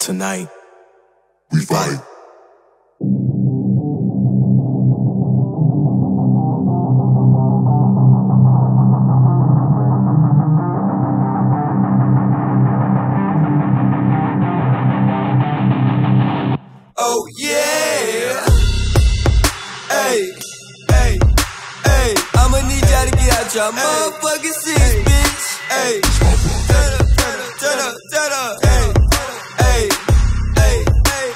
Tonight, we fight. Oh yeah. Hey, hey, hey. I'ma need y'all to get out y'all motherfucking seats, bitch. Hey, turn up. Hey, hey, hey, hey.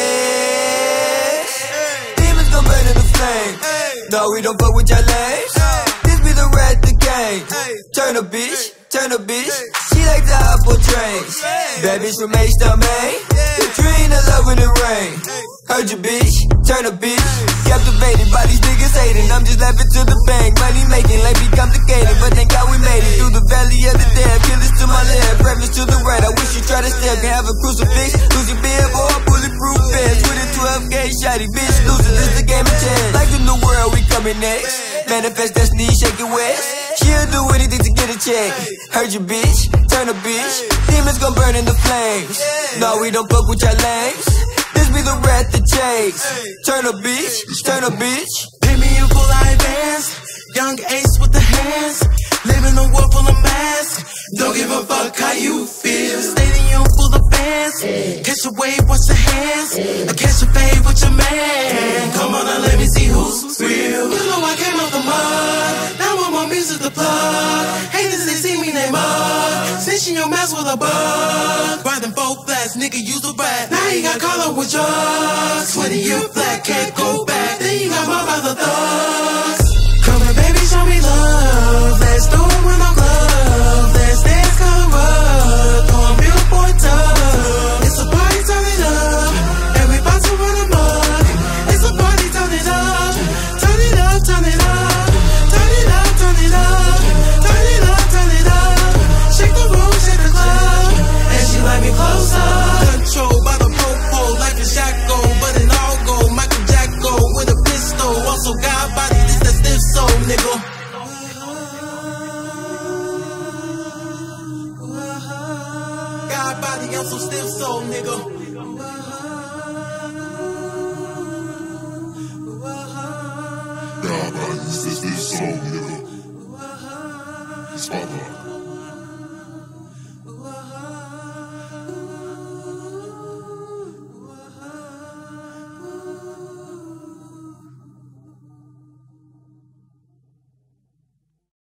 West. Demons gon' burn in the flame. No, we don't fuck with y'all lames. This be the red the game. Turn a bitch. She like to hop on trains. Bad bitch from H to Maine. The dream of love when it rain. Heard you bitch, turn a bitch. Captivated by these niggas hating. I'm just laughing to the bank. Money making, life be complicated. But thank God we made it. Through the valley of the dead. Killers to my left, reference to the right. I wish you try to step. Can have a crucifix. Lose your bib or a bulletproof vest. With a 12 gauge shotty. Bitch losing, this the game of chance. Like the new world, we coming next. Manifest destiny, shake it west. She'll do anything to get a check. Heard you bitch, turn a bitch. Demons gon' burn in the flames. No, we don't fuck with y'all lames. This be the rat the chase. Turn a bitch. Pay me in full advance. Young ace with the hands. Live in a world full of masks. Don't give a fuck how you feel. Stadium full of fans. Catch a wave, wash your hands. I catch a fade with your man. Come on and let me see who's real. You know I came out the mud. Now I want music to plug. Haters, they see me, they mug. Snitching your mouth with a bug. Riding 4 flats, nigga use a rat. Now you got caught up with drugs. 20-year flat, can't go back. Then you got my brother thugs. Come on, baby, show me love. Let's do it with no glove. Let's dance, color up. Throw a Billboard tub. It's a party, turn it up. Everybody to run amok. It's a party, turn it up. Turn it up, turn it up. Turn it up, turn it up. Turn it up, turn it up. Shake the room, shake the club. And she let me closer. Controlled by the popo, life is shackled. But it all go, Michael Jacko with a pistol. Also got body, this that stiff soul, nigga. God body, I'm so stiff soul, nigga. God, this soul, nigga. It's my love.